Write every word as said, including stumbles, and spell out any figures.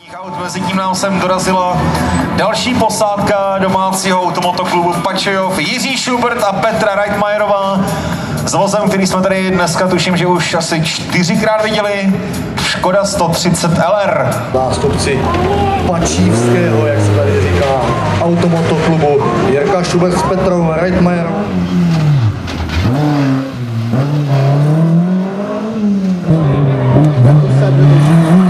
Aut. Mezi tím nám sem dorazila další posádka domácího automotoklubu Pačejov, Jiří Schubert a Petra Reitmajerová s vozem, který jsme tady dneska tuším, že už asi čtyřikrát viděli, Škoda sto třicet L R. Nástupci pačívského, jak se tady říká, automotoklubu Jirka Schubert s Petrou Reitmajerovou. Thank you.